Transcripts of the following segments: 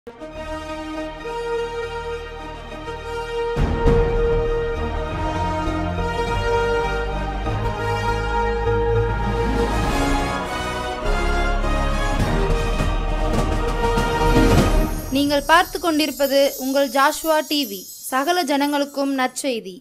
நீங்கள் பார்த்து கொண்டிருப்பது உங்கள் ஜாஷ்வா டிவி. சகல ஜனங்களுக்கும் நற்செய்தி.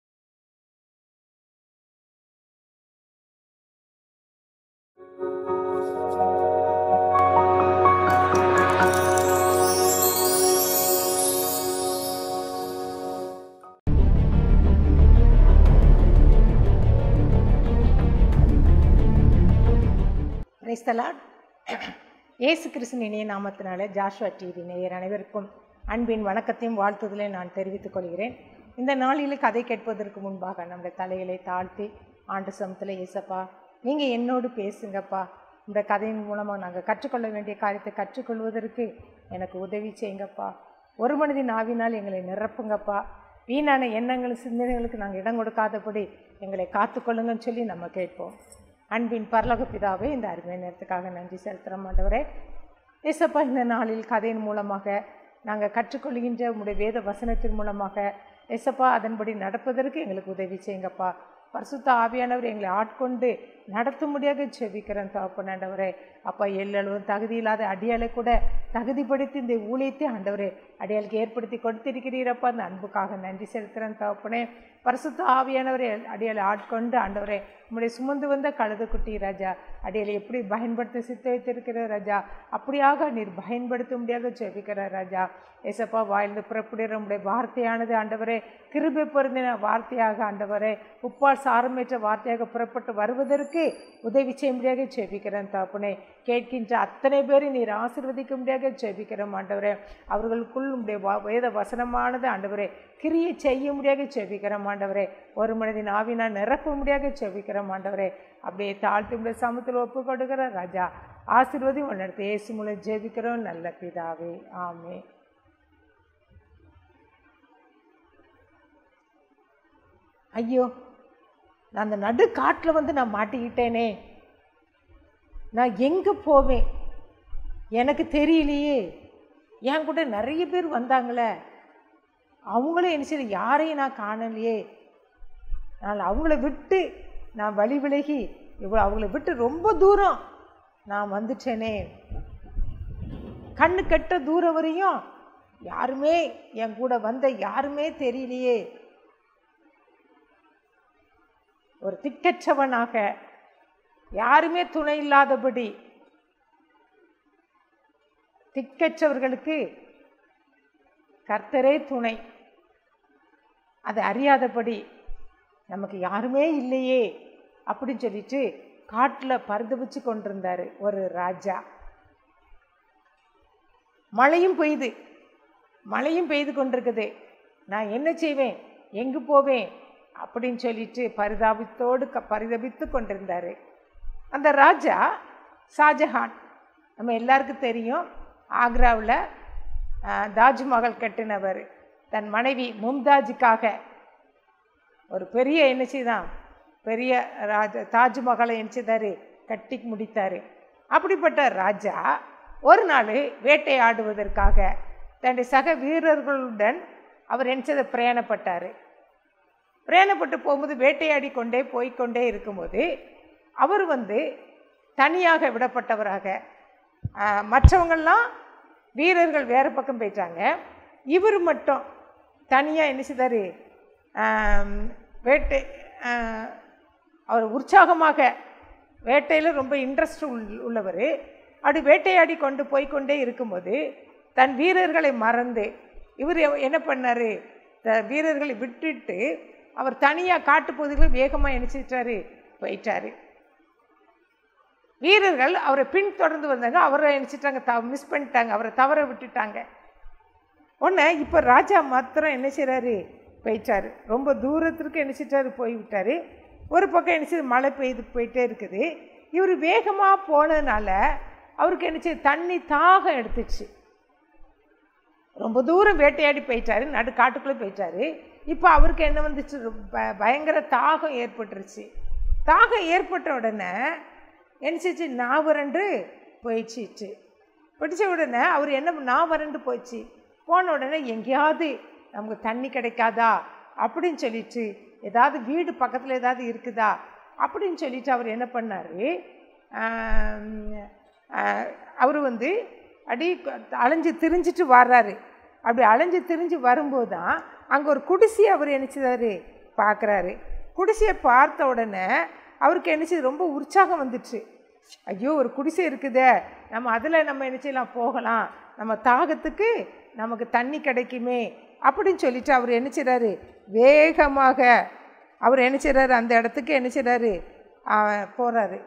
Praise the Lord. இயேசு கிறிஸ்துவின் இனிய நாமத்தினால ஜாஷ்வா டிவி நேயர் அனைவருக்கும் அன்பின் வணக்கத்தையும் வாழ்த்துதலை நான் தெரிவித்துக் கொள்கிறேன். இந்த நாளில் கதை கேட்பதற்கு முன்பாக நம்முடைய தலைகளை தாழ்த்தி ஆண்டு சமத்தில், இயேசப்பா நீங்கள் என்னோடு பேசுங்கப்பா, இந்த கதையின் மூலமாக நாங்கள் கற்றுக்கொள்ள வேண்டிய காரியத்தை கற்றுக்கொள்வதற்கு எனக்கு உதவி செய்யுங்கப்பா. ஒரு மனதின் ஆவினால் எங்களை நிரப்புங்கப்பா. வீணான எண்ணங்கள் சிந்தனைகளுக்கு நாங்கள் இடம் கொடுக்காதபடி எங்களை காத்துக்கொள்ளுங்கன்னு சொல்லி நம்ம கேட்போம். அன்பின் பரலோக பிதாவே, இந்த அருமையான நேரத்துக்காக நன்றி செலுத்துகிறோம் ஆண்டவரே. இயேசப்பா, இந்த நாளில் கதையின் மூலமாக நாங்கள் கற்றுக்கொள்கின்ற உங்களுடைய வேத வசனத்தின் மூலமாக இயேசப்பா அதன்படி நடப்பதற்கு எங்களுக்கு உதவி செய்யுங்கப்பா. பரிசுத்த ஆவியானவர் எங்களை ஆட்கொண்டு நடத்தும்படியாக ஜெபிக்கிறேன் தகப்பன் ஆண்டவரே. அப்பா, எல்லளவும் தகுதி இல்லாத அடியாளை கூட தகுதிப்படுத்தி இந்த ஊழியத்தை ஆண்டவரே அடியாளுக்கு ஏற்படுத்தி கொடுத்திருக்கிறீரப்பா. அந்த அன்புக்காக நன்றி செலுத்துகிறேன் தகப்பனே. பரிசுத்த ஆவியானவரை அடியாளை ஆட்கொண்டு ஆண்டவரே உம்முடைய சுமந்து வந்த கழுது குட்டி ராஜா அடியாளை எப்படி பயன்படுத்த சித்த வைத்திருக்கிற ராஜா, அப்படியாக நீர் பயன்படுத்தும்படியாக ஜெபிக்கிற ராஜா. ஏசப்பா, வாயிலிருந்து புறப்படுகிற உம்முடைய வார்த்தையானது ஆண்டவரே கிருபை பொருந்தின வார்த்தையாக ஆண்டவரே உப்பால் சாரமேற்ற வார்த்தையாக புறப்பட்டு வருவதற்கு உதவி செய்யும்படியாக ஜெபிக்கிறேன் தகப்பனே. கேட்கின்ற அத்தனை பேரை நீர் ஆசீர்வதிக்கும்படியாக ஜெபிக்கிறோம் ஆண்டவரே. அவர்களுக்குள் உம்முடைய வேத வசனமானது ஆண்டவரே கிரியை செய்யும்படியாக ஜெபிக்கிறோம் ஆண்டவரே. ஒரு மனதின் ஆவினா நிரப்பும்படியாக ஜெபிக்கிறோம் ஆண்டவரே. அப்படியே தாழ்த்தி உடைய சமத்தில் ஒப்பு கொடுக்கிற ராஜா ஆசீர்வதி உன்னிடத்தை இயேசு மூலம் ஜெபிக்கிறோம் நல்ல பிதாவே, ஆமே. ஐயோ, நான் அந்த நடு காட்டில் வந்து நான் மாட்டிக்கிட்டேனே, நான் எங்கே போவேன் எனக்கு தெரியலையே. என் கூட நிறைய பேர் வந்தாங்களே, அவங்களும் என்ன செய்ய யாரையும் நான் காணலையே. நான் அவங்கள விட்டு நான் வழி விலகி இவ்வளோ அவங்கள விட்டு ரொம்ப தூரம் நான் வந்துட்டேனே. கண்ணு கெட்ட தூரம் வரையும் யாருமே என் கூட வந்த யாருமே தெரியலையே. ஒரு திக்கற்றவனாக யாருமே துணை இல்லாதபடி, திக்கற்றவர்களுக்கு கர்த்தரே துணை, அதை அறியாதபடி நமக்கு யாருமே இல்லையே அப்படின்னு சொல்லிட்டு காட்டில் பரிதபிச்சு கொண்டிருந்தார் ஒரு ராஜா. மழையும் பெய்து கொண்டிருக்குது. நான் என்ன செய்வேன், எங்கே போவேன் அப்படின்னு சொல்லிட்டு பரிதபித்து கொண்டிருந்தார் அந்த ராஜா. ஷாஜஹான் நம்ம எல்லாருக்கும் தெரியும், ஆக்ராவில் தாஜ்மஹால் கட்டினவர். தன் மனைவி மும்தாஜுக்காக ஒரு பெரிய என்ன செய்தான், பெரிய தாஜ்மஹாலை என்ன செய்தார், கட்டி முடித்தார். அப்படிப்பட்ட ராஜா ஒரு நாள் வேட்டையாடுவதற்காக தன்னுடைய சக வீரர்களுடன் அவர் என்ன செய்த பிரயாணப்பட்டார். பிரயாணப்பட்டு போகும்போது வேட்டையாடி கொண்டே போய்கொண்டே இருக்கும்போது அவர் தனியாக விடப்பட்டவராக, மற்றவங்கள்லாம் வீரர்கள் வேறு பக்கம் போயிட்டாங்க, இவர் மட்டும் தனியாக என்ன செய்தார், அவர் உற்சாகமாக வேட்டையில் ரொம்ப இன்ட்ரெஸ்ட் உள்ளவர். அப்படி வேட்டையாடி போய்கொண்டே இருக்கும்போது தன் வீரர்களை மறந்து இவர் என்ன பண்ணார், வீரர்களை விட்டுட்டு அவர் தனியாக காட்டுப்பகுதியில் வேகமாக நினச்சிட்டாரு போயிட்டார். வீரர்கள் அவரை பின்தொடர்ந்து வந்தாங்க, அவரை நினச்சிட்டாங்க, மிஸ் பண்ணிட்டாங்க, அவரை தவற விட்டுட்டாங்க. உடனே இப்போ ராஜா மாத்திரம் என்ன செய்கிறாரு, போயிட்டார். ரொம்ப தூரத்திற்கு என்ன செய்றாரு, போய்விட்டார். ஒரு பக்கம் என்ன செய்யுது, மழை போயிட்டே இருக்குது. இவர் வேகமாக போனதுனால அவருக்கு என்ன செய்யுது, தண்ணி தாகம் எடுத்துச்சு. ரொம்ப தூரம் வேட்டையாடி போயிட்டாரு, நடு காட்டுக்குள்ளே போயிட்டாரு. இப்போ அவருக்கு என்ன வந்துச்சு, பயங்கர தாகம் ஏற்பட்டுருச்சு. தாகம் ஏற்பட்ட உடனே என்ன செய்ச்சு, நாவரண்டு போயிடுச்சு. பிடிச்ச உடனே அவர் என்ன நான் வறண்டு போச்சு. போன உடனே எங்கேயாவது நமக்கு தண்ணி கிடைக்காதா அப்படின்னு சொல்லிட்டு, ஏதாவது வீடு பக்கத்தில் ஏதாவது இருக்குதா அப்படின்னு சொல்லிட்டு அவர் என்ன பண்ணார், அவர் அடி அலைஞ்சு திரிஞ்சிட்டு வர்றாரு. அப்படி அலைஞ்சு திரிஞ்சு வரும்போது தான் அங்கே ஒரு குடிசையை அவர் என்னச்சுதாரு பார்க்குறாரு. குடிசையை பார்த்த உடனே அவருக்கு என்னச்சு ரொம்ப உற்சாகம் வந்துடுச்சு. ஐயோ, ஒரு குடிசை இருக்குதே, நம்ம அதில் நம்ம என்னச்செல்லாம் போகலாம், நம்ம தாகத்துக்கு நமக்கு தண்ணி கிடைக்குமே அப்படின்னு சொல்லிட்டு அவர் என்ன செய்கிறாரு, வேகமாக அவர் என்ன செய்கிறாரு, அந்த இடத்துக்கு என்ன செய்கிறாரு, போகிறாரு.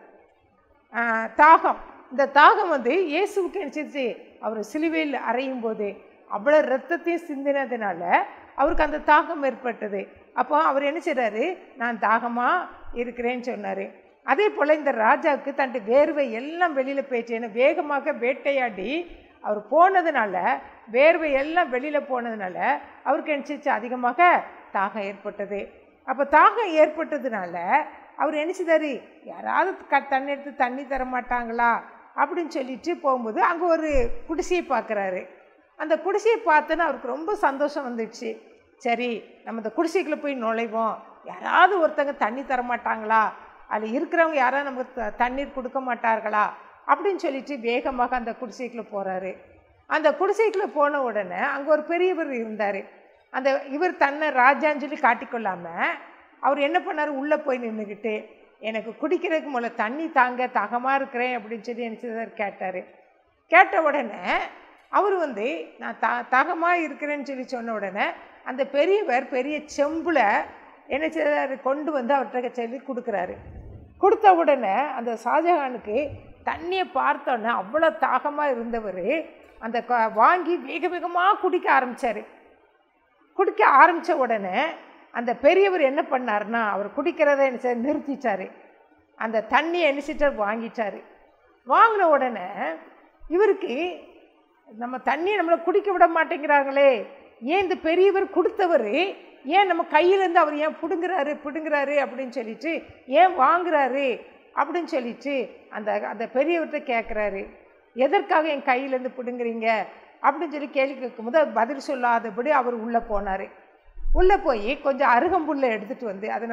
தாகம், இந்த தாகம் இயேசுவுக்கு என்ன செய்யுது, அவர் சிலுவையில் அறையும் போது அவ்வளோ ரத்தத்தையும் சிந்தினதுனால அவருக்கு அந்த தாகம் ஏற்பட்டது. அப்போ அவர் என்ன செய்கிறாரு, நான் தாகமாக இருக்கிறேன்னு சொன்னார். அதே போல் இந்த ராஜாவுக்கு தன் வேர்வை எல்லாம் வெளியில் போயிடுச்சு. ஏன்னா வேகமாக வேட்டையாடி அவர் போனதுனால, வேர்வை எல்லாம் வெளியில் போனதுனால அவருக்கு நினச்சிச்சு அதிகமாக தாகம் ஏற்பட்டது. அப்போ தாகம் ஏற்பட்டதுனால அவர் நினச்சிதாரு, யாராவது தண்ணி எடுத்து தண்ணி தர மாட்டாங்களா அப்படின்னு சொல்லிட்டு போகும்போது அங்கே ஒரு குடிசையை பார்க்குறாரு. அந்த குடிசையை பார்த்தோன்னா அவருக்கு ரொம்ப சந்தோஷம் வந்துடுச்சு. சரி, நம்ம இந்த குடிசைக்குள்ளே போய் நுழைவோம், யாராவது ஒருத்தங்க தண்ணி தர மாட்டாங்களா, அதில் இருக்கிறவங்க யாராவது நமக்கு தண்ணீர் கொடுக்க மாட்டார்களா அப்படின்னு சொல்லிட்டு வேகமாக அந்த குடிசைக்குள்ளே போகிறாரு. அந்த குடிசைக்குள்ளே போன உடனே அங்கே ஒரு பெரியவர் இருந்தார். அந்த இவர் தன்னை ராஜான்னு சொல்லி காட்டிக்கொள்ளாமல் அவர் என்ன பண்ணார், உள்ளே போய் நின்றுக்கிட்டு, எனக்கு குடிக்கிறதுக்கு முதல்ல தண்ணி தாங்க, தாகமாக இருக்கிறேன் அப்படின்னு சொல்லி என்ன கேட்டார். கேட்ட உடனே அவர் நான் தாகமாக இருக்கிறேன்னு சொல்லி சொன்ன உடனே அந்த பெரியவர் பெரிய செம்பில் என்ன செய்தார், கொண்டு அவர்கிட்ட சொல்லி கொடுக்குறாரு. கொடுத்த உடனே அந்த ஷாஜஹானுக்கு தண்ணியை பார்த்தோன்னே அவ்வளோ தாகமாக இருந்தவர் அந்த வாங்கி வேக வேகமாக குடிக்க ஆரம்பித்தார். குடிக்க ஆரம்பித்த உடனே அந்த பெரியவர் என்ன பண்ணார்னா, அவர் குடிக்கிறத என்ன நிறுத்திட்டார். அந்த தண்ணியை என்ன வாங்கிட்டார். வாங்கின உடனே இவருக்கு நம்ம தண்ணியை நம்மளை குடிக்க விட மாட்டேங்கிறாங்களே, ஏன் இந்த பெரியவர் கொடுத்தவர் ஏன் நம்ம கையிலேருந்து அவர் ஏன் பிடுங்குறாரு அப்படின்னு சொல்லிட்டு, ஏன் வாங்குறாரு அப்படின்னு சொல்லிட்டு அந்த பெரியவர்கிட்ட கேட்குறாரு. எதற்காக என் கையிலேருந்து பிடுங்குறீங்க அப்படின்னு சொல்லி கேள்வி கேட்கும்போது அவர் பதில் சொல்லாதபடி அவர் உள்ளே போனார். உள்ளே போய் கொஞ்சம் அருகம்புல்லை எடுத்துகிட்டு அதை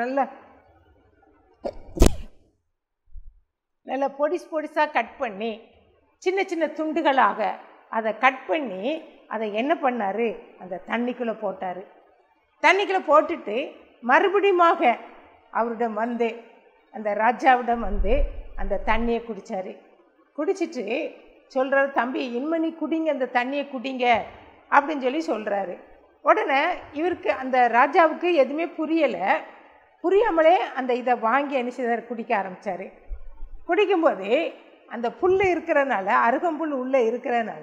நல்லா பொடிசாக கட் பண்ணி சின்ன சின்ன துண்டுகளாக அதை கட் பண்ணி அதை என்ன பண்ணார், அந்த தண்ணிக்குள்ளே போட்டார். தண்ணிக்குள்ளே போட்டுட்டு மறுபடியும் அவரிடம் அந்த ராஜாவிடம் அந்த தண்ணியை குடித்தார். குடிச்சிட்டு சொல்கிறாரு, தம்பி இன்மணி குடிங்க, அந்த தண்ணியை குடிங்க அப்படின்னு சொல்லி சொல்கிறாரு. உடனே இவருக்கு அந்த ராஜாவுக்கு எதுவுமே புரியாமலே அந்த இதை வாங்கி என்ன செய்தார், குடிக்க ஆரம்பித்தார். குடிக்கும்போது அந்த புல் இருக்கிறனால, அருகம்புல் உள்ளே இருக்கிறனால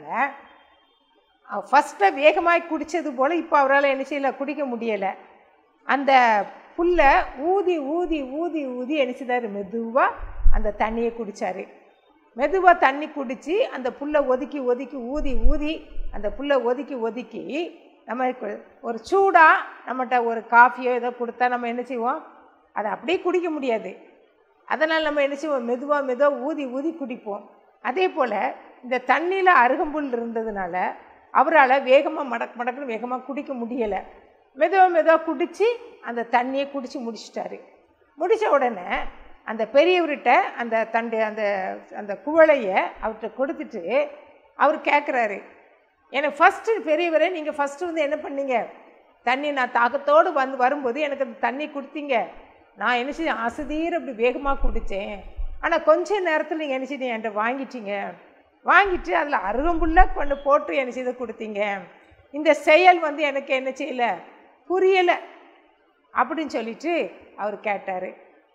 ஃபஸ்ட்டில் வேகமாக குடித்தது போல் இப்போ அவரால் என்ன செய்யலை, குடிக்க முடியலை. அந்த புல்லை ஊதி ஊதி ஊதி ஊதி என்ன செய்தார், மெதுவாக அந்த தண்ணியை குடித்தார். மெதுவாக தண்ணி குடித்து அந்த புல்லை ஒதுக்கி ஒதுக்கி ஊதி ஊதி அந்த புல்லை ஒதுக்கி ஒதுக்கி நம்ம ஒரு சூடாக நம்மகிட்ட ஒரு காஃபியோ ஏதோ கொடுத்தா நம்ம என்ன செய்வோம், அதை அப்படியே குடிக்க முடியாது. அதனால் நம்ம என்ன செய்வோம், மெதுவாக ஊதி ஊதி குடிப்போம். அதே போல் இந்த தண்ணியில் அருகம்புல் இருந்ததுனால அவரால் வேகமாக மடக்குன்னு வேகமாக குடிக்க முடியலை. மெதுவாக குடித்து அந்த தண்ணியை குடித்து முடிச்சிட்டாரு. முடித்த உடனே அந்த பெரியவர்கிட்ட அந்த அந்த குவளையை அவர்கிட்ட கொடுத்துட்டு அவர் கேட்குறாரு, எனக்கு ஃபஸ்ட்டு பெரியவரே, நீங்கள் ஃபஸ்ட்டு என்ன பண்ணீங்க, தண்ணி நான் தாகத்தோடு வரும்போது எனக்கு அந்த தண்ணி கொடுத்தீங்க, நான் என்ன செய்ய அசதீர் அப்படி வேகமாக குடித்தேன், ஆனால் கொஞ்ச நேரத்தில் நீங்கள் என்ன செய்ய என்கிட்ட வாங்கிட்டு அதில் அருகம்புல்ல போட்டு என்ன செய்து கொடுத்தீங்க, இந்த செயல் எனக்கு என்ன செய்யலை, புரியலை அப்படின்னு சொல்லிட்டு அவர் கேட்டார்.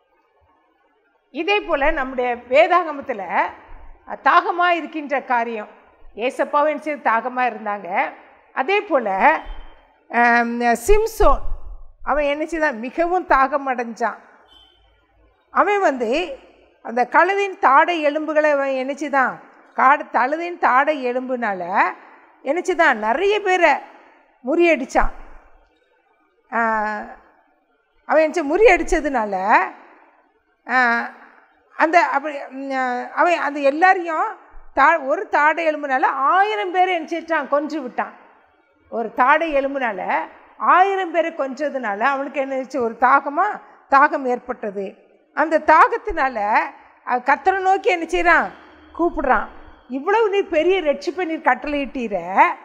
இதே போல் நம்முடைய வேதாகமத்தில் தாகமாக இருக்கின்ற காரியம், ஏசப்பாவும் என்ன செய்து தாகமாக இருந்தாங்க. அதே போல் சிம்சோன் அவன் என்ன செய்தான், மிகவும் தாகம் அடைஞ்சான். அவன் அந்த கழுதின் தாடை எலும்புகளை அவன் என்ன செய்தான், கழுதின் தாடை எலும்புனால என்ன செய்தான், நிறைய பேரை முறியடித்தான். அவன் என்ன முறியடித்ததுனால அவன் அந்த எல்லாரையும் ஒரு தாடை எலும்புனால 1000 பேரை நினச்சிட்டான், கொன்று விட்டான். ஒரு தாடை எலும்புனால 1000 பேரை கொன்றதுனால அவனுக்கு என்ன ஆச்சு? ஒரு தாகம் ஏற்பட்டது. அந்த தாகத்தினால கர்த்தரை நோக்கி என்ன செய்கிறான்? கூப்பிடுறான். இவ்வளவு நீர் பெரிய ரட்சிப்பை நீர் கட்டளையிட்டீர,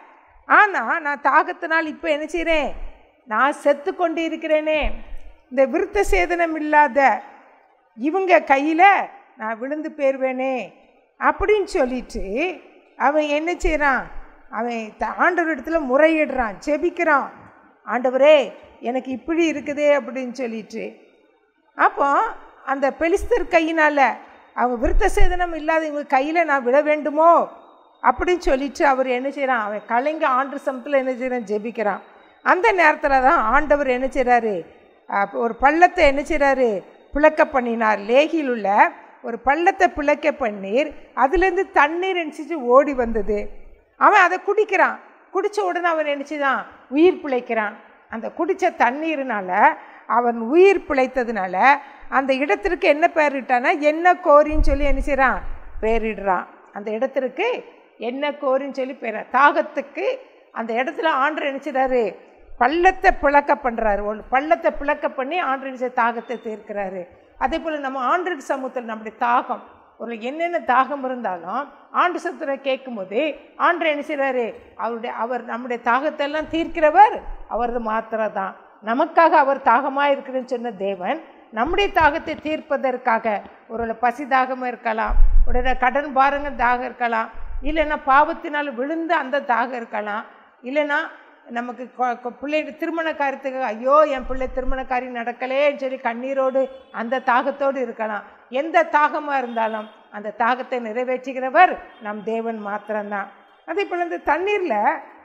ஆனால் நான் தாகத்தினால் இப்போ என்ன செய்கிறேன்? நான் செத்து கொண்டு இருக்கிறேனே. இந்த விருத்த சேதனம் இல்லாத இவங்க கையில் நான் விழுந்து போயிடுவேனே அப்படின்னு சொல்லிட்டு அவன் என்ன செய்கிறான்? அவன் ஆண்டவர் இடத்துல முறையிடுறான், ஜெபிக்கிறான். ஆண்டவரே எனக்கு இப்படி இருக்குதே அப்படின்னு சொல்லிட்டு. அப்போ அந்த பெலிஸ்தர் கையினால் அவங்க விருத்த சேதனம் இல்லாத இவங்க கையில் நான் விழ வேண்டுமோ அப்படின்னு சொல்லிட்டு அவர் என்ன செய்கிறான்? அவன் கலைங்க ஆண்டு சமத்தில் என்ன செய்கிறான்? ஜெபிக்கிறான். அந்த நேரத்தில் தான் ஆண்டவர் என்ன செய்கிறாரு? ஒரு பள்ளத்தை என்ன செய்கிறாரு? பிளக்க பண்ணினார். லேகியில் உள்ள ஒரு பள்ளத்தை பிளக்க பண்ணீர், அதுலேருந்து தண்ணீர் நினச்சிட்டு ஓடி வந்தது. அவன் அதை குடிக்கிறான். குடித்த உடனே அவன் நினச்சிதான் உயிர் பிழைக்கிறான். அந்த குடித்த தண்ணீர்னால அவன் உயிர் பிழைத்ததுனால அந்த இடத்திற்கு என்ன பேரிட்டானா என்ன கோரின்னு சொல்லி என்ன செய்கிறான்? பேரிடுறான். அந்த இடத்திற்கு என்ன கோரின்னு சொல்லி பேர தாகத்துக்கு அந்த இடத்துல ஆண்டவர் என்ன செய்கிறாரு? பள்ளத்தை பிளக்க பண்ணுறாரு. ஒரு பள்ளத்தை பிளக்க பண்ணி ஆண்டவர் தாகத்தை தீர்க்கிறாரு. அதே போல் நம்ம ஆண்டருக்கு சமூகத்தில் நம்முடைய தாகம் ஒரு என்னென்ன தாகம் இருந்தாலும் ஆண்டு சத்தரை கேட்கும்போது ஆண்டவர் என்ன செய்கிறாரு? அவர் நம்முடைய தாகத்தை எல்லாம் தீர்க்கிறவர் அவரது மாத்திரை தான். நமக்காக அவர் தாகமாக இருக்குதுன்னு சொன்ன தேவன் நம்முடைய தாகத்தை தீர்ப்பதற்காக ஒரு பசி தாகமாக இருக்கலாம், உடனே கடன் பாருங்க தாகம் இருக்கலாம், இல்லைன்னா பாவத்தினால் விழுந்து அந்த தாகம் இருக்கலாம், இல்லைன்னா நமக்கு பிள்ளை திருமண காரியத்துக்கு ஐயோ என் பிள்ளை திருமணக்காரி நடக்கலேன்னு சொல்லி கண்ணீரோடு அந்த தாகத்தோடு இருக்கலாம். எந்த தாகமாக இருந்தாலும் அந்த தாகத்தை நிறைவேற்றுகிறவர் நம் தேவன் மாத்திரம்தான். அதே போல் இந்த தண்ணீரில்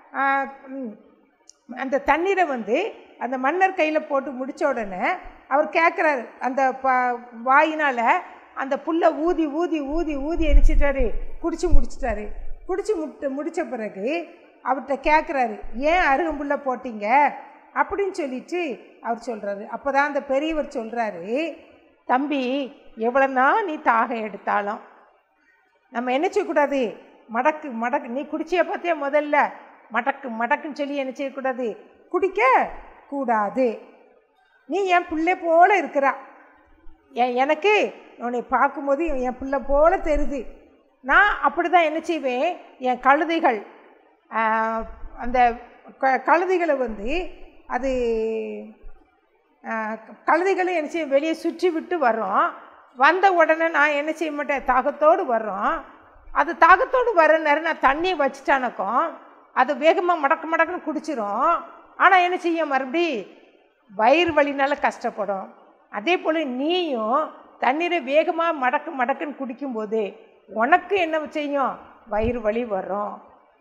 அந்த தண்ணீரை அந்த மன்னர் கையில் போட்டு முடித்த உடனே அவர் கேட்குறாரு. அந்த வாயினால் அந்த புல்லை ஊதி ஊதி ஊதி ஊதி எரிச்சிட்டாரு, முடிச்சிட்டாரு. முடித்த பிறகு அவர்கிட்ட கேட்குறாரு, ஏன் அருகம்புல்லை போட்டீங்க அப்படின்னு சொல்லிட்டு அவர் சொல்கிறாரு. அப்போ தான் அந்த பெரியவர் சொல்கிறாரு, தம்பி எவ்வளோனா நீ தாகம் எடுத்தாலும் நம்ம என்ன செய்யக்கூடாது? மடக்கு நீ குடிச்சிய பார்த்தியா முதல்ல மடக்குன்னு சொல்லி என்ன செய்யக்கூடாது? குடிக்க கூடாது. நீ என் பிள்ளை போல இருக்கிறா, எனக்கு உன்னை பார்க்கும்போது என் பிள்ளை போல தெரியுது. நான் அப்படி தான் என்ன செய்வேன்? என் கழுதைகள் அந்த கழுதைகளை அது கழுதைகளும் என்ன செய்ய வெளியே சுற்றி விட்டு வரோம். வந்த உடனே நான் என்ன செய்ய மாட்டேன்? தாகத்தோடு வர்றோம். அது தாகத்தோடு வர நேரம் நான் தண்ணியை வச்சுட்டானக்கும் அது வேகமாக மடக்குன்னு குடிச்சிரும். ஆனால் என்ன செய்ய மறுபடி வயிறு வலினால கஷ்டப்படும். அதே போல் நீயும் தண்ணீரை வேகமாக மடக்குன்னு குடிக்கும்போது உனக்கு என்ன செய்யும்? வயிறு வலி வரும்.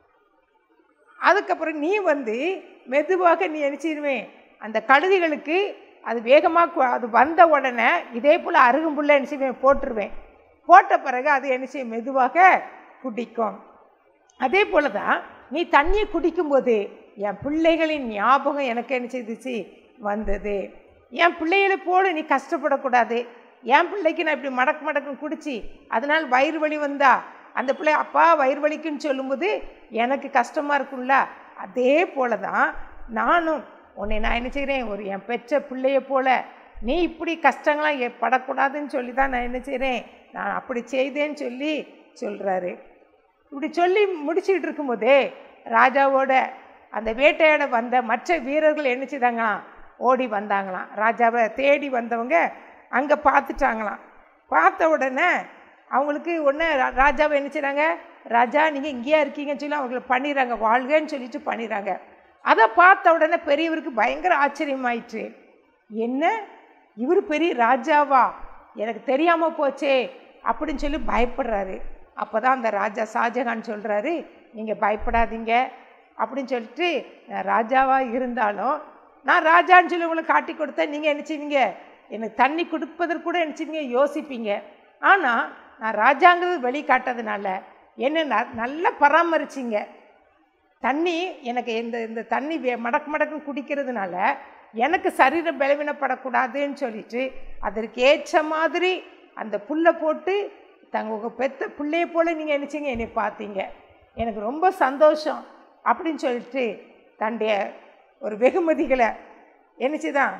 அதுக்கப்புறம் நீ மெதுவாக நீ என்ன செய்வேன்? அந்த கழுதைகளுக்கு அது வேகமாக அது வந்த உடனே இதே போல் அருகம்புல்லை என்ன செய்வேன்? போட்டுருவேன். போட்ட பிறகு அது என்ன செய்யும்? மெதுவாக குடிக்கும். அதே போல் தான் நீ தண்ணியை குடிக்கும்போது என் பிள்ளைகளின் ஞாபகம் எனக்கு என்ன செய்துச்சு? வந்தது. என் பிள்ளைகளை போல நீ கஷ்டப்படக்கூடாது. என் பிள்ளைக்கு நான் இப்படி மடக்குன்னு குடிச்சு அதனால் வயிறு வலி வந்தா அந்த பிள்ளை அப்பா வயிறு வலிக்குன்னு சொல்லும்போது எனக்கு கஷ்டமாக இருக்கும்ல. அதே போல தான் நானும் உன்னை நான் என்ன செய்கிறேன்? ஒரு என் பெற்ற பிள்ளைய போல நீ இப்படி கஷ்டங்களாம் படக்கூடாதுன்னு சொல்லி தான் நான் என்ன செய்கிறேன்? நான் அப்படி செய்தேன்னு சொல்லி சொல்கிறாரு. இப்படி சொல்லி முடிச்சுக்கிட்டு இருக்கும்போதே ராஜாவோட அந்த வேட்டையாட வந்த மற்ற வீரர்கள் என்ன செய்தாங்களாம்? ஓடி வந்தாங்களாம். ராஜாவை தேடி வந்தவங்க அங்கே பார்த்துட்டாங்களாம். பார்த்த உடனே அவங்களுக்கு ஒன்று ராஜாவை என்ன செய்கிறாங்க? ராஜா நீங்கள் இங்கேயா இருக்கீங்கன்னு சொல்லி அவங்களை பண்ணிடுறாங்க, வாழ்கன்னு சொல்லிட்டு பண்ணிடுறாங்க. அதை பார்த்த உடனே பெரியவருக்கு பயங்கர ஆச்சரியமாயிற்று. என்ன இவர் பெரிய ராஜாவா? எனக்கு தெரியாமல் போச்சே அப்படின்னு சொல்லி பயப்படுறாரு. அப்போ தான் அந்த ராஜா ஷாஜகான் சொல்கிறாரு, நீங்கள் பயப்படாதீங்க அப்படின்னு சொல்லிட்டு, ராஜாவாக இருந்தாலும் நான் ராஜான்னு சொல்லி உங்களுக்கு காட்டி கொடுத்தேன், நீங்கள் என்ன செய்வீங்க? எனக்கு தண்ணி கொடுப்பதற்கு கூட என்ன செய்வீங்க? யோசிப்பீங்க. ஆனால் நான் ராஜாங்கிறது வெளிக்காட்டதுனால என்ன நல்லா பராமரிச்சிங்க. தண்ணி எனக்கு இந்த தண்ணி மடக்குன்னு குடிக்கிறதுனால எனக்கு சரீரம் பலவீனப்படக்கூடாதுன்னு சொல்லிட்டு அதற்கு ஏற்ற மாதிரி அந்த புல்லை போட்டு உங்கள் பெத்த பிள்ளையை போல் நீங்கள் நினச்சிங்க என்னை பார்த்தீங்க, எனக்கு ரொம்ப சந்தோஷம் அப்படின்னு சொல்லிட்டு தன்னுடைய ஒரு வெகுமதிகளை என்னச்சுதான்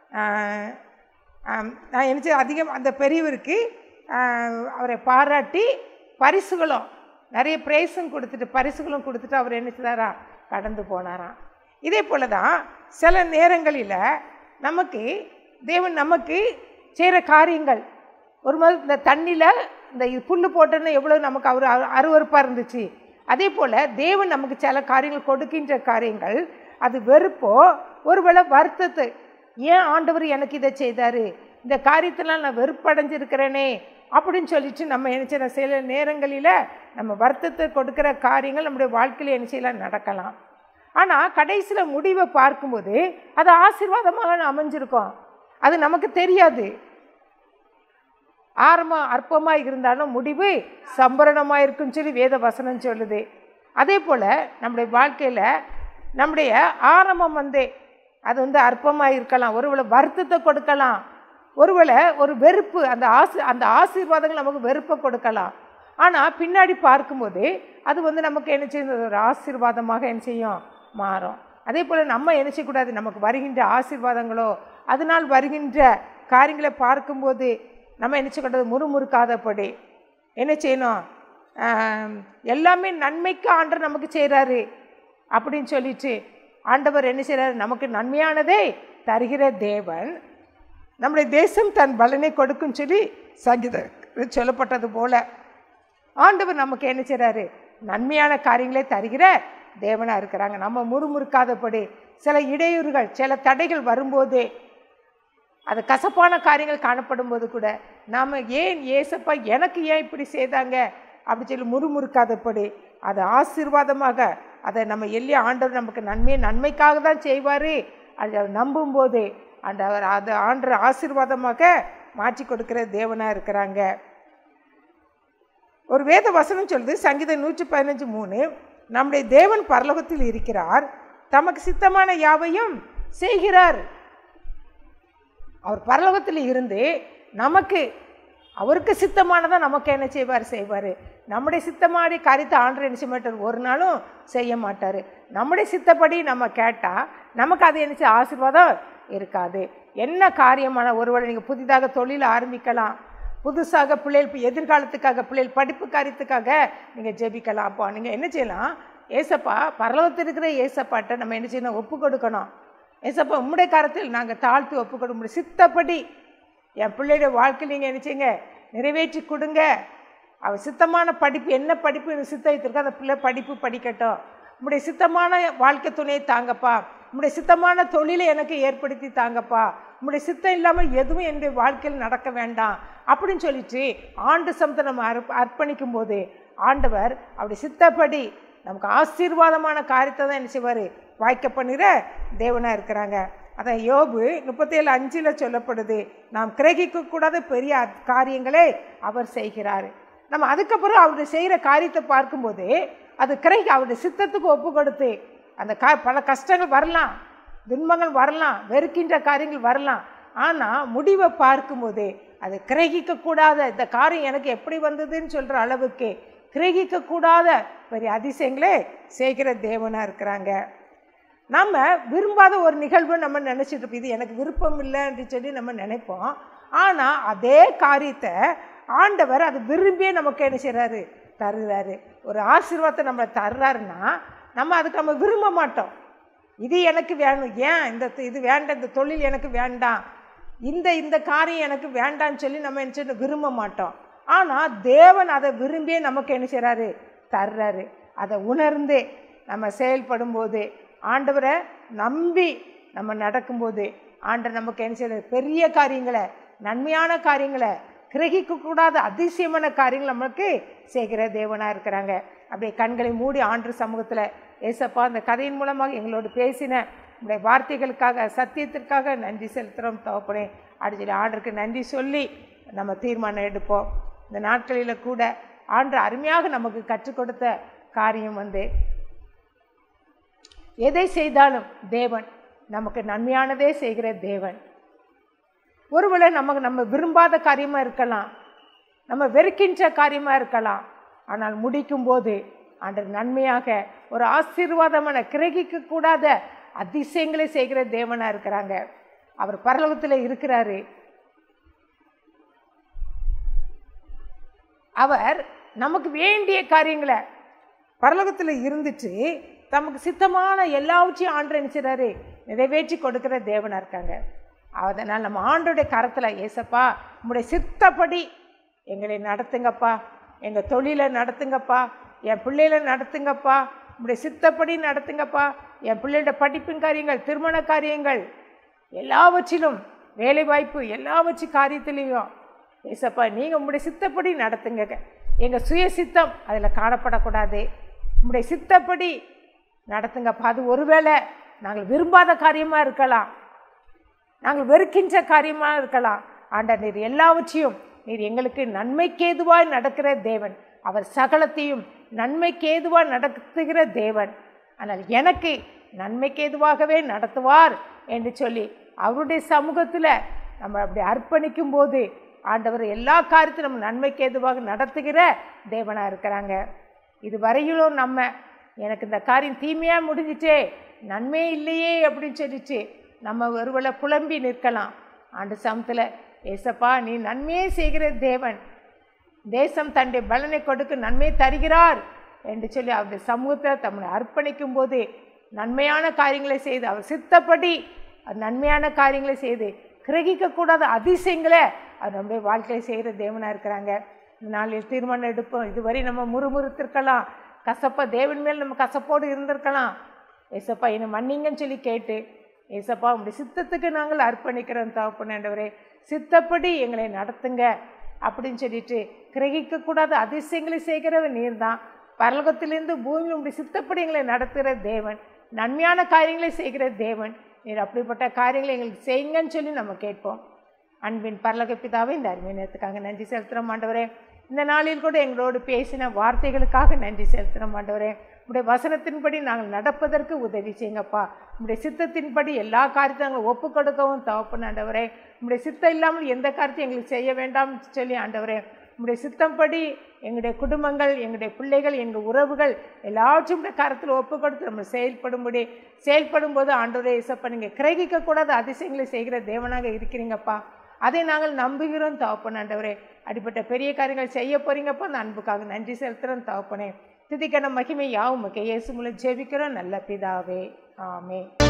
நான் என்னச்சு அதிகம் அந்த பெரியவருக்கு அவரை பாராட்டி பரிசுகளும் நிறைய ப்ரைஸும் கொடுத்துட்டு பரிசுகளும் கொடுத்துட்டு அவர் என்னச்சுதாரா கடந்து போனாராம். இதே போல் தான் சில நேரங்களில் நமக்கு தேவன் நமக்கு செய்கிற காரியங்கள் ஒரு மாதிரி இந்த தண்ணியில் இந்த புல் போட்டோன்னா எவ்வளோ நமக்கு அவர் அருவருப்பாக இருந்துச்சு, அதே போல் தேவன் நமக்கு சில காரியங்கள் கொடுக்கின்ற காரியங்கள் அது வெறுப்போ ஒருவேளை வருத்தத்தை, ஏன் ஆண்டவர் எனக்கு இதை செய்தார், இந்த காரியத்தெல்லாம் நான் வெறுப்படைஞ்சிருக்கிறேனே அப்படின்னு சொல்லிட்டு நம்ம என்ன செய்யலாம், சில நேரங்களில் நம்ம வருத்தத்தை கொடுக்குற காரியங்கள் நம்முடைய வாழ்க்கையில் என்ன செய்யலாம் நடக்கலாம். ஆனால் கடைசியில் முடிவை பார்க்கும்போது அது ஆசீர்வாதமாக அமைஞ்சிருக்கும், அது நமக்கு தெரியாது. ஆரம்பம் அற்பமாக இருந்தாலும் முடிவு சம்பரணமாக இருக்குன்னு சொல்லி வேத வசனம் சொல்லுது. அதே போல் நம்முடைய வாழ்க்கையில் நம்முடைய ஆரம்பம் அது அற்பமாக இருக்கலாம், ஒருவேளை வருத்தத்தை கொடுக்கலாம், ஒருவேளை ஒரு வெறுப்பு, அந்த ஆசீர்வாதங்கள் நமக்கு வெறுப்பை கொடுக்கலாம். ஆனால் பின்னாடி பார்க்கும்போது அது நமக்கு என்ன செய்யும், ஒரு ஆசீர்வாதமாக என்ன செய்யும் மாறும். அதே போல் நம்ம என்ன செய்யக்கூடாது, நமக்கு வருகின்ற ஆசீர்வாதங்களோ அதனால் வருகின்ற காரியங்களை பார்க்கும்போது நம்ம என்ன செய்யக்கூடாது, முறுமுறுக்காதபடி என்ன செய்யணும், எல்லாமே நன்மைக்கு ஆண்டவர் நமக்கு செய்கிறாரு அப்படின்னு சொல்லிட்டு ஆண்டவர் என்ன செய்கிறாரு, நமக்கு நன்மையானதே தருகிற தேவன், நம்முடைய தேசம் தன் பலனை கொடுக்கும் சொல்லி சங்கீதம் சொல்லப்பட்டது போல ஆண்டவர் நமக்கு என்ன செய்கிறாரு, நன்மையான காரியங்களே தருகிற தேவனாக இருக்கிறாங்க. நம்ம முறுமுறுக்காதபடி சில இடையூறுகள் சில தடைகள் வரும்போது, அது கசப்பான காரியங்கள் காணப்படும் போது கூட நாம் ஏன் ஏசப்பா எனக்கு ஏன் இப்படி செய்தாங்க அப்படி சொல்லி முறுமுறுக்காதபடி அது ஆசீர்வாதமாக அதை நம்ம எல்லைய ஆண்டவர் நமக்கு நன்மைக்காக தான் செய்வார் அதை நம்பும்போது ஆண்டவர் அதை ஆண்டவர் ஆசீர்வாதமாக மாற்றி கொடுக்கிற தேவனாக இருக்கிறாங்க. ஒரு வேத வசனம் சொல்லுது, சங்கீதம் 115:3, நம்முடைய தேவன் பரலோகத்தில் இருக்கிறார், தமக்கு சித்தமான யாவையும் செய்கிறார். அவர் பரலோகத்தில் இருந்து நமக்கு அவருக்கு சித்தமானதான் நமக்கு என்ன செய்வார். நம்முடைய சித்தமாடி காரியத்தை ஆண்டவர் என்ன செய்ய மாட்டார், ஒரு நாளும் செய்ய மாட்டார். நம்முடைய சித்தப்படி நம்ம கேட்டால் நமக்கு அது என்ன ஆசீர்வாதம் இருக்காது. என்ன காரியமான ஒருவேளை நீங்கள் புதிதாக தொழில் ஆரம்பிக்கலாம், புதுசாக பிள்ளைகள் எதிர்காலத்துக்காக பிள்ளைகள் படிப்பு காரியத்துக்காக நீங்கள் ஜெபிக்கலாம். அப்போ நீங்கள் என்ன செய்யலாம், ஏசப்பா பரலோகத்தில் இருக்கிற ஏசப்பாட்ட நம்ம என்ன செய்யணும், ஒப்பு கொடுக்கணும். ஏசப்பா உம்முடைய காரத்தில் நாங்கள் தாழ்த்தி ஒப்பு கொடுக்க முடியும், சித்தப்படி என் பிள்ளையோட வாழ்க்கையில் நீங்கள் என்ன செய்யுங்க நிறைவேற்றி கொடுங்க. அவள் சித்தமான படிப்பு என்ன படிப்பு எனக்கு சித்த வைத்திருக்கோ அந்த பிள்ளை படிப்பு படிக்கட்டும். உம்முடைய சித்தமான வாழ்க்கை துணையை தாங்கப்பா, உம்முடைய சித்தமான தொழிலை எனக்கு ஏற்படுத்தி தாங்கப்பா, உம்முடைய சித்தம் இல்லாமல் எதுவும் என்னுடைய வாழ்க்கையில் நடக்க வேண்டாம் அப்படின்னு சொல்லிட்டு ஆண்டு சமத்தை நம்ம அர்ப்பணிக்கும் போது ஆண்டவர் அப்படி சித்தப்படி நமக்கு ஆசீர்வாதமான காரியத்தை தான் என்ன செய்வார், வாய்க்க பண்ணுகிற தேவனாக இருக்கிறாங்க. அதான் யோபு 37:5 சொல்லப்படுது, நாம் கிரகிக்கக்கூடாத பெரிய காரியங்களே அவர் செய்கிறார். நம்ம அதுக்கப்புறம் அவருடைய செய்கிற காரியத்தை பார்க்கும்போது அது அவருடைய சித்தத்துக்கு ஒப்பு கொடுத்து அந்த பல கஷ்டங்கள் வரலாம், துன்பங்கள் வரலாம், வெறுக்கின்ற காரியங்கள் வரலாம், ஆனால் முடிவை பார்க்கும்போது அது கிரகிக்கக்கூடாத இந்த காரியம் எனக்கு எப்படி வந்ததுன்னு சொல்கிற அளவுக்கு கிரகிக்கக்கூடாத பெரிய அதிசயங்களே செய்கிற தேவனாக இருக்கிறாங்க. நம்ம விரும்பாத ஒரு நிகழ்வு நம்ம நினச்சிட்டு இருப்போம், இது எனக்கு விருப்பம் இல்லைன்னு சொல்லி நம்ம நினைப்போம். ஆனால் அதே காரியத்தை ஆண்டவர் அது விரும்பியே நமக்கு என்ன செய்கிறாரு, தருகிறாரு. ஒரு ஆசீர்வாதத்தை நம்மளை தர்றாருன்னா நம்ம அதுக்கு நம்ம விரும்ப மாட்டோம், இது எனக்கு வேணும், ஏன் இது வேண்டாம், இந்த தொழில் எனக்கு வேண்டாம், இந்த காரியம் எனக்கு வேண்டான்னு சொல்லி நம்ம என்ன செய்யணும் விரும்ப மாட்டோம். ஆனால் தேவன் அதை விரும்பியே நமக்கு என்ன செய்கிறாரு, தர்றாரு. அதை உணர்ந்து நம்ம செயல்படும் போது ஆண்டவரை நம்பி நம்ம நடக்கும்போது ஆண்டவர் நமக்கு என்ன செய்யறது, பெரிய காரியங்களை நன்மையான காரியங்களை கிரகிக்கக்கூடாத அதிசயமான காரியங்கள் நமக்கு செய்கிற தேவனாக இருக்கிறாங்க. அப்படியே கண்களை மூடி ஆண்டவர் சமூகத்தில் ஏசப்பா அந்த கதையின் மூலமாக எங்களோடு பேசின உங்களுடைய வார்த்தைகளுக்காக சத்தியத்திற்காக நன்றி செலுத்துகிறோம் தகப்பனே அப்படி சொல்லி ஆண்டருக்கு நன்றி சொல்லி நம்ம தீர்மானம் எடுப்போம். இந்த நாட்களில் கூட ஆண்டவர் அருமையாக நமக்கு கற்றுக் கொடுத்த காரியம் எதை செய்தாலும் தேவன் நமக்கு நன்மையானதே செய்கிற தேவன். ஒருவேளை நம்ம விரும்பாத காரியமாக இருக்கலாம், நம்ம வெறுக்கின்ற காரியமாக இருக்கலாம். ஆனால் முடிக்கும்போது ஆண்டவர் நன்மையாக ஒரு ஆசீர்வாதமான கிரகிக்கக்கூடாத அதிசயங்களை செய்கிற தேவனாக இருக்கிறாங்க. அவர் பரலோகத்தில் இருக்கிறாரு. அவர் நமக்கு வேண்டிய காரியங்களை பரலோகத்தில் இருந்துட்டு தமக்கு சித்தமான எல்லாவற்றையும் ஆண்டவர் நினைச்சாரு நிறைவேற்றி கொடுக்கிற தேவனாக இருக்காங்க. அதனால் நம்ம ஆண்டோடைய கரத்தில், ஏசப்பா உங்களுடைய சித்தப்படி எங்களை நடத்துங்கப்பா, எங்கள் தொழிலை நடத்துங்கப்பா, என் பிள்ளைகளை நடத்துங்கப்பா, உங்களுடைய சித்தப்படி நடத்துங்கப்பா, என் பிள்ளையோட படிப்பின் காரியங்கள், திருமண காரியங்கள், எல்லாவற்றிலும் வேலைவாய்ப்பு, எல்லாவற்று காரியத்திலையும் ஏசப்பா நீங்கள் உங்களுடைய சித்தப்படி நடத்துங்க. எங்கள் சுய சித்தம் அதில் காணப்படக்கூடாது. உங்களுடைய சித்தப்படி நடத்துங்கப்பா. அது ஒருவேளை நாங்கள் விரும்பாத காரியமாக இருக்கலாம், நாங்கள் வெறுக்கின்ற காரியமாக இருக்கலாம். ஆண்டவர் நீர் எல்லாவற்றையும் நீர் எங்களுக்கு நன்மைக்கேதுவாய் நடக்கிற தேவன். அவர் சகலத்தையும் நன்மைக்கேதுவாக நடத்துகிற தேவன். ஆனால் எனக்கு நன்மைக்கேதுவாகவே நடத்துவார் என்று சொல்லி அவருடைய சமூகத்தில் நம்ம அப்படி அர்ப்பணிக்கும் போது ஆண்டவர் எல்லா காரியத்தையும் நம்ம நன்மைக்கேதுவாக நடத்துகிற தேவனாக இருக்கிறாங்க. இது வரையிலும் நம்ம எனக்கு இந்த காரியம் தீமையாக முடிஞ்சிட்டே நன்மை இல்லையே அப்படின்னு சொல்லிட்டு நம்ம ஒருவேளை புலம்பி நிற்கலாம். ஆண்டு சமத்தில் ஏசப்பா நீ நன்மையே செய்கிற தேவன், தேசம் தன்னுடைய பலனை கொடுக்க நன்மை தருகிறார் என்று சொல்லி அவருடைய சமூகத்தில் தம்மை அர்ப்பணிக்கும் போது நன்மையான காரியங்களை செய்து அவர் சித்தப்படி நன்மையான காரியங்களை செய்து கிரகிக்கக்கூடாத அதிசயங்களை அவர் நம்முடைய வாழ்க்கையை செய்கிற தேவனாக இருக்கிறாங்க. இந்த நாளில் தீர்மானம் எடுப்போம். இதுவரை நம்ம முறுமுறுத்திருக்கலாம், கசப்பா தேவன் மேல் நம்ம கசப்போடு இருந்திருக்கலாம். ஏசப்பா என்னை மன்னிங்கன்னு சொல்லி கேட்டு, ஏசப்பா உங்களுடைய சித்தத்துக்கு நாங்கள் அர்ப்பணிக்கிறோம் தகப்பனே, சித்தப்படி எங்களை நடத்துங்க அப்படின்னு சொல்லிட்டு கிரகிக்கக்கூடாத அதிசயங்களை செய்கிறவன் நீர் தான். பரலோகத்திலிருந்து பூமியில் உங்களுடைய சித்தப்படி எங்களை நடத்துகிற தேவன், நன்மையான காரியங்களை செய்கிற தேவன். நீர் அப்படிப்பட்ட காரியங்களை எங்களுக்கு செய்யுங்கன்னு சொல்லி நம்ம கேட்போம். அன்பின் பரலோக பிதாவே, இந்த அருமை நேரத்துக்காக நன்றி செலுத்துகிறோம் ஆண்டவரே. இந்த நாளில் கூட எங்களோடு பேசின வார்த்தைகளுக்காக நன்றி செலுத்துகிறோம் ஆண்டவரே. உங்களுடைய வசனத்தின்படி நாங்கள் நடப்பதற்கு உதவி செய்யுங்கப்பா. உங்களுடைய சித்தத்தின்படி எல்லா காரியத்தையும் நாங்கள் ஒப்பு கொடுக்கவும் தகப்பன் ஆண்டவரே. உங்களுடைய சித்தம் இல்லாமல் எந்த காரியத்தையும் எங்களுக்கு செய்ய வேண்டாம்னு சொல்லி ஆண்டவரே, உங்களுடைய சித்தம்படி எங்களுடைய குடும்பங்கள், எங்களுடைய பிள்ளைகள், எங்கள் உறவுகள் எல்லாவற்றையும் உடைய கரத்தில் ஒப்பு கொடுத்து நம்ம செயல்படும் போது ஆண்டவரே இசப்பா நீங்கள் கிரகிக்கக்கூடாத அதிசயங்களை செய்கிற தேவனாக இருக்கிறீங்கப்பா. அதை நாங்கள் நம்புகிறோம் தகப்பன் ஆண்டவரே. அடிப்பட்ட பெரிய காரியங்கள் செய்ய போறீங்கப்பா. அந்த அன்புக்காக நன்றி செலுத்துகிறோம் தகப்பனே. துதிக்கான மகிமை யாவும் இயேசு மூலம் ஜெபிக்கிறோம் நல்ல பிதாவே, ஆமென்.